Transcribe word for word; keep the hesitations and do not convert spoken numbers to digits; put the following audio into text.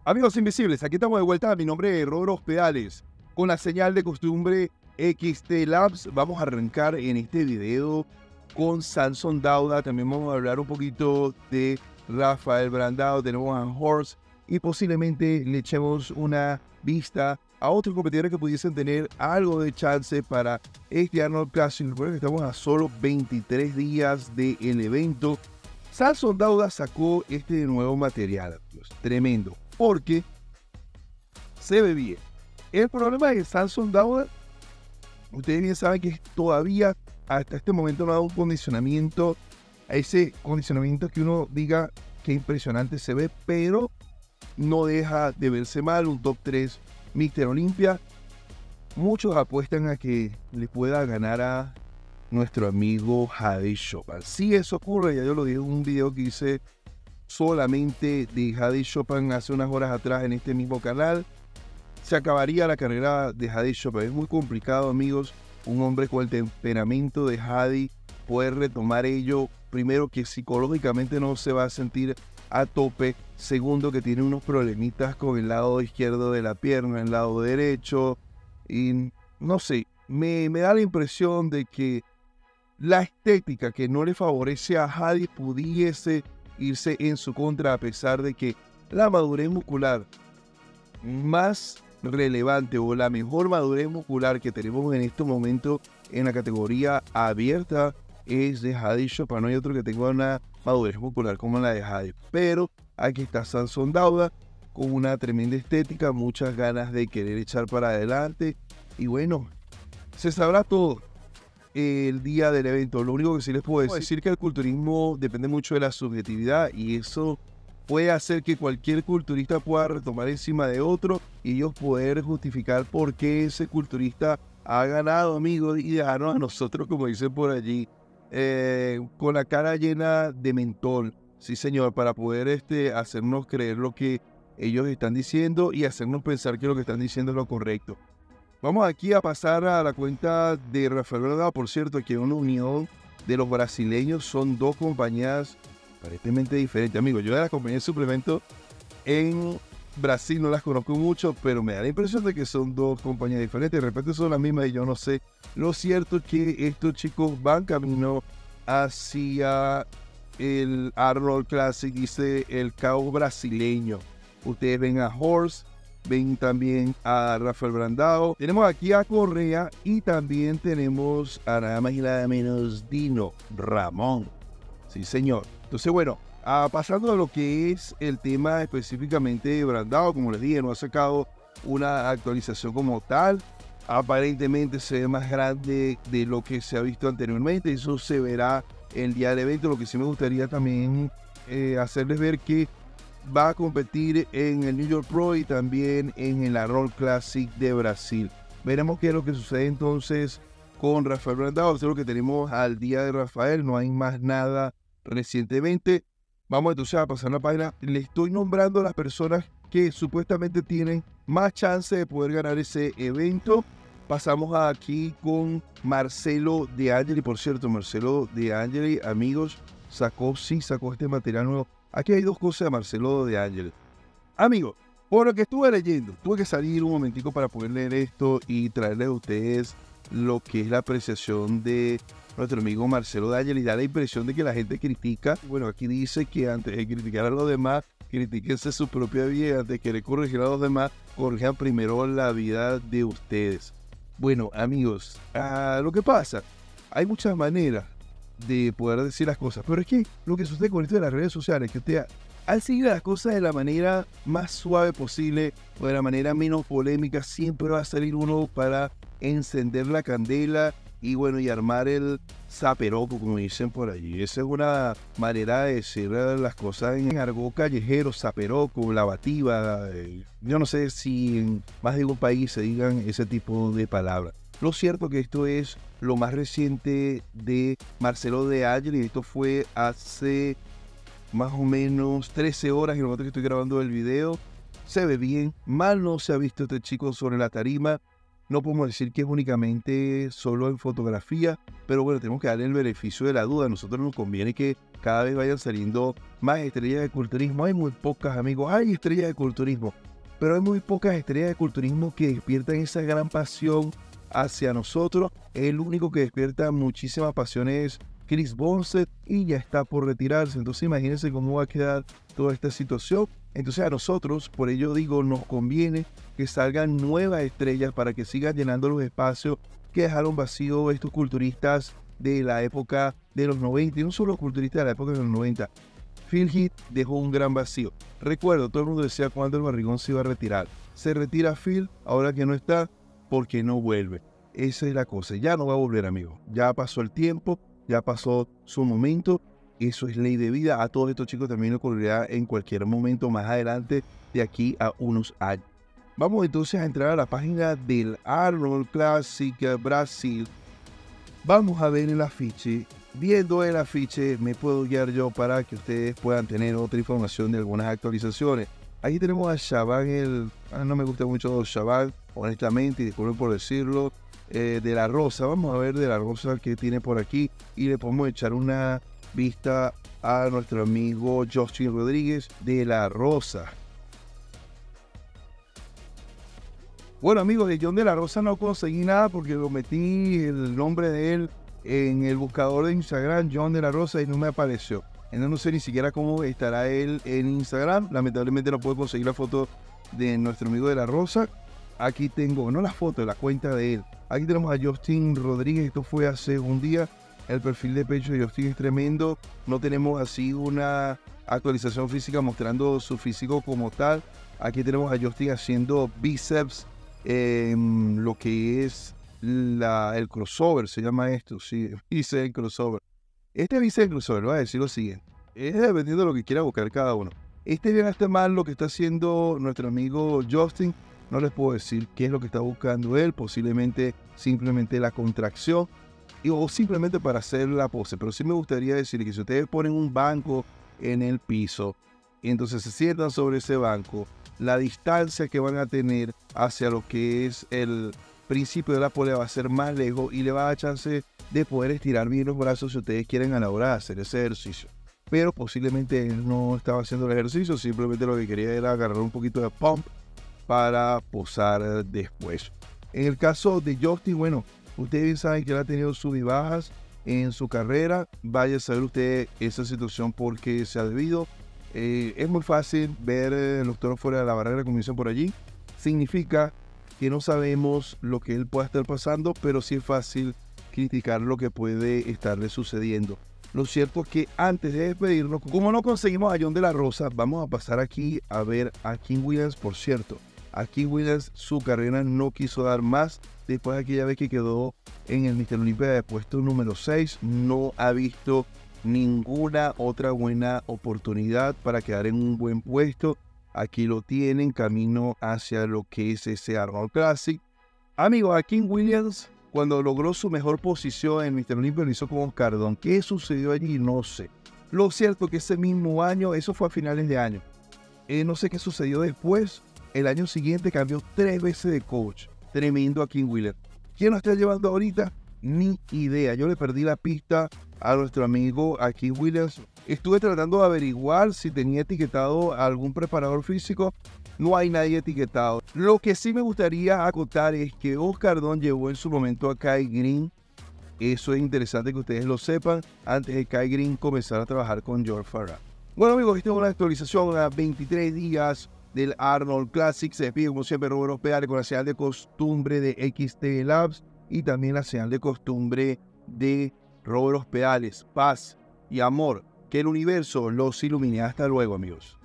Amigos invisibles, aquí estamos de vuelta. Mi nombre es Rodro Hospedales. Con la señal de costumbre X T Labs, vamos a arrancar en este video con Samson Dauda. También vamos a hablar un poquito de Rafael Brandao. Tenemos a Horst y posiblemente le echemos una vista a otros competidores que pudiesen tener algo de chance para este Arnold Classic. Recuerden que estamos a solo veintitrés días del evento. Samson Dauda sacó este nuevo material, amigos, tremendo, porque se ve bien. El problema de Samson Dauda, ustedes bien saben que todavía hasta este momento no ha dado un condicionamiento, a ese condicionamiento que uno diga que impresionante se ve, pero no deja de verse mal. Un top tres míster Olympia. Muchos apuestan a que le pueda ganar a nuestro amigo Hadi Choopan. Si eso ocurre, ya yo lo dije en un video que hice solamente de Hadi Choopan hace unas horas atrás en este mismo canal, se acabaría la carrera de Hadi Choopan. Es muy complicado, amigos, un hombre con el temperamento de Hadi poder retomar ello. Primero, que psicológicamente no se va a sentir a tope. Segundo, que tiene unos problemitas con el lado izquierdo de la pierna, el lado derecho, y no sé, me, me da la impresión de que la estética que no le favorece a Hadi pudiese irse en su contra, a pesar de que la madurez muscular más relevante o la mejor madurez muscular que tenemos en este momento en la categoría abierta es de Hadi Choopan. No hay otro que tenga una madurez muscular como la de Hadi. Pero aquí está Samson Dauda con una tremenda estética, muchas ganas de querer echar para adelante. Y bueno, se sabrá todo el día del evento. Lo único que sí les puedo decir, decir que el culturismo depende mucho de la subjetividad, y eso puede hacer que cualquier culturista pueda retomar encima de otro y ellos poder justificar por qué ese culturista ha ganado, amigos, y dejarnos a nosotros, como dicen por allí, eh, con la cara llena de mentol. Sí, señor, para poder este, hacernos creer lo que ellos están diciendo y hacernos pensar que lo que están diciendo es lo correcto. Vamos aquí a pasar a la cuenta de Rafael Brandao. Por cierto, aquí hay una unión de los brasileños. Son dos compañías aparentemente diferentes, amigos. Yo de las compañías de suplemento en Brasil no las conozco mucho, pero me da la impresión de que son dos compañías diferentes. De repente son las mismas y yo no sé. Lo cierto es que estos chicos van camino hacia el Arnold Classic, dice el caos brasileño. Ustedes ven a Horst, ven también a Rafael Brandao. Tenemos aquí a Correa y también tenemos a nada más y nada menos Dino Ramón. Sí, señor. Entonces, bueno, ah, pasando a lo que es el tema específicamente de Brandao, como les dije, no ha sacado una actualización como tal. Aparentemente se ve más grande de lo que se ha visto anteriormente. Eso se verá el día del evento. Lo que sí me gustaría también eh, hacerles ver que va a competir en el New York Pro y también en el Arnold Classic de Brasil. Veremos qué es lo que sucede entonces con Rafael Brandao. Eso es lo que tenemos al día de Rafael. No hay más nada recientemente. Vamos entonces a pasar la página. Le estoy nombrando a las personas que supuestamente tienen más chance de poder ganar ese evento. Pasamos aquí con Marcelo De Angeli. Por cierto, Marcelo De Angeli, amigos, sacó, sí, sacó este material nuevo. Aquí hay dos cosas de Marcelo De Angeli. Amigos, por lo que estuve leyendo, tuve que salir un momentico para poder leer esto y traerles a ustedes lo que es la apreciación de nuestro amigo Marcelo De Angeli. Da la impresión de que la gente critica. Bueno, aquí dice que antes de criticar a los demás, critíquense su propia vida. Antes de querer corregir a los demás, corrijan primero la vida de ustedes. Bueno, amigos, uh, lo que pasa, hay muchas maneras de poder decir las cosas, pero es que lo que sucede con esto de las redes sociales, que usted al seguir las cosas de la manera más suave posible o de la manera menos polémica, siempre va a salir uno para encender la candela y bueno, y armar el zaperoco, como dicen por allí. Esa es una manera de decir las cosas en argot callejero, zaperoco, lavativa. Eh, yo no sé si en más de un país se digan ese tipo de palabras. Lo cierto es que esto es lo más reciente de Marcelo De Angeli. Esto fue hace más o menos trece horas en el momento que estoy grabando el video. Se ve bien, mal no se ha visto este chico sobre la tarima. No podemos decir que es únicamente solo en fotografía, pero bueno, tenemos que darle el beneficio de la duda. A nosotros nos conviene que cada vez vayan saliendo más estrellas de culturismo. Hay muy pocas, amigos, hay estrellas de culturismo, pero hay muy pocas estrellas de culturismo que despiertan esa gran pasión hacia nosotros. El único que despierta muchísima pasión es Chris Bumstead y ya está por retirarse. Entonces imagínense cómo va a quedar toda esta situación. Entonces a nosotros, por ello digo, nos conviene que salgan nuevas estrellas para que sigan llenando los espacios que dejaron vacío estos culturistas de la época de los noventa, y no solo culturistas de la época de los noventa. Phil Heath dejó un gran vacío. Recuerdo, todo el mundo decía cuándo el barrigón se iba a retirar. Se retira Phil, ahora que no está, porque no vuelve. Esa es la cosa, ya no va a volver, amigo. Ya pasó el tiempo, ya pasó su momento. Eso es ley de vida. A todos estos chicos también ocurrirá en cualquier momento más adelante, de aquí a unos años. Vamos entonces a entrar a la página del Arnold Classic Brasil. Vamos a ver el afiche. Viendo el afiche me puedo guiar yo para que ustedes puedan tener otra información de algunas actualizaciones. Aquí tenemos a Shaban, el, ah, no me gusta mucho Shaban, honestamente, y disculpen por decirlo, eh, de la Rosa. Vamos a ver de la Rosa que tiene por aquí y le podemos echar una vista a nuestro amigo Justin Rodríguez de la Rosa. Bueno, amigos, de John de la Rosa no conseguí nada porque lo metí el nombre de él en el buscador de Instagram, John de la Rosa, y no me apareció. Entonces no sé ni siquiera cómo estará él en Instagram. Lamentablemente no puedo conseguir la foto de nuestro amigo de la Rosa. Aquí tengo, no la foto, la cuenta de él. Aquí tenemos a Justin Rodríguez. Esto fue hace un día. El perfil de pecho de Justin es tremendo. No tenemos así una actualización física mostrando su físico como tal. Aquí tenemos a Justin haciendo bíceps, eh, lo que es la, el crossover, se llama esto, sí, bíceps crossover. Este bíceps crossover, voy a decir lo siguiente, es dependiendo de lo que quiera buscar cada uno. Este bien, este mal, lo que está haciendo nuestro amigo Justin, no les puedo decir qué es lo que está buscando él, posiblemente simplemente la contracción, o simplemente para hacer la pose, pero sí me gustaría decir que si ustedes ponen un banco en el piso y entonces se sientan sobre ese banco, la distancia que van a tener hacia lo que es el principio de la pole va a ser más lejos y le va a dar chance de poder estirar bien los brazos si ustedes quieren a la hora de hacer ese ejercicio. Pero posiblemente él no estaba haciendo el ejercicio, simplemente lo que quería era agarrar un poquito de pump para posar después. En el caso de Justin, bueno, ustedes bien saben que él ha tenido sub y bajas en su carrera. Vaya a saber usted esa situación porque se ha debido. Eh, es muy fácil ver eh, los toros fuera de la barrera, como dicen por allí. Significa que no sabemos lo que él pueda estar pasando, pero sí es fácil criticar lo que puede estarle sucediendo. Lo cierto es que antes de despedirnos, como no conseguimos a John de la Rosa, vamos a pasar aquí a ver a King Williams. Por cierto, a King Williams su carrera no quiso dar más. Después de aquella vez que quedó en el míster Olympia de puesto número seis, no ha visto ninguna otra buena oportunidad para quedar en un buen puesto. Aquí lo tienen, camino hacia lo que es ese Arnold Classic. Amigos, a King Williams, cuando logró su mejor posición en míster Olympia, lo hizo con Oscar Don. ¿Qué sucedió allí? No sé. Lo cierto es que ese mismo año, eso fue a finales de año, eh, no sé qué sucedió después. El año siguiente cambió tres veces de coach. Tremendo a King Williams. ¿Quién lo está llevando ahorita? Ni idea. Yo le perdí la pista a nuestro amigo a King Williams. Estuve tratando de averiguar si tenía etiquetado a algún preparador físico. No hay nadie etiquetado. Lo que sí me gustaría acotar es que Oscar Don llevó en su momento a Kai Green. Eso es interesante que ustedes lo sepan antes de Kai Green comenzar a trabajar con George Farrar. Bueno, amigos, esta es una actualización a veintitrés días del Arnold Classic. Se despide como siempre Robert Hospedales con la señal de costumbre de X T Labs y también la señal de costumbre de Robert Hospedales. Paz y amor. Que el universo los ilumine. Hasta luego, amigos.